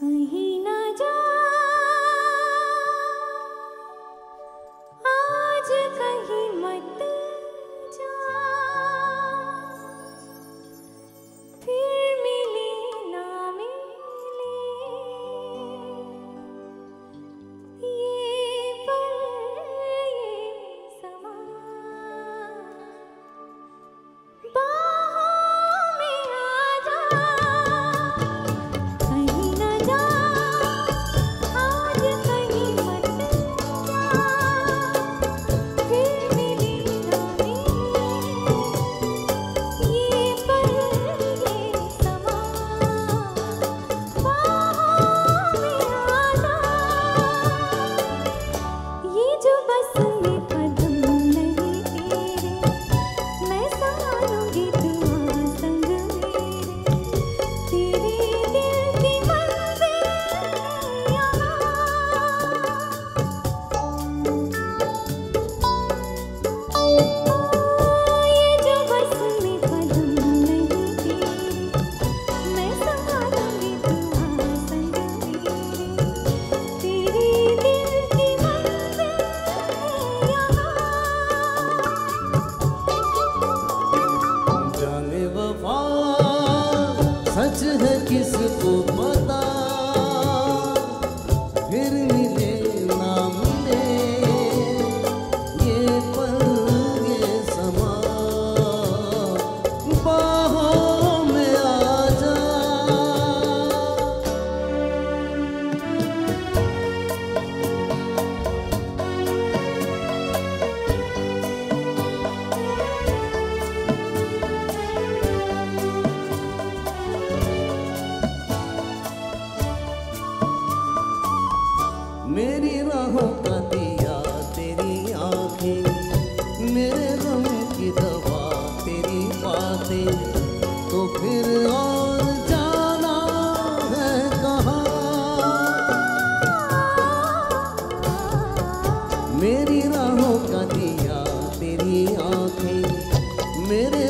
कहीं ना जा आज कहीं मत जा, फिर मिले ना मिले ये पल ये समा, बाहों में आ जा। कहीं ना जा आज कहीं मत जा, फिर मिले ना मिले ये पल ये समा, बाहों में आ जा। ये जो बस में कदम नहीं तेरे, मैं संभालूंगी दुआ संग मेरे, तेरे दिल की मंजिल यहाँ। ये जो बस में कदम नहीं तेरे, मैं संभालूंगी दुआ संग मेरे, तेरे दिल की मंजिल यहाँ। जाने वफा सच है किसको पता, फिर मिले ना मिले ये पल ये समा, बाहों में आ जा। मेरी राहों का दिया तेरी आंखें, मेरे गम की दवा तेरी बातें, तो फिर और जाना है कहाँ। मेरी राहों का दिया तेरी आंखें, मेरे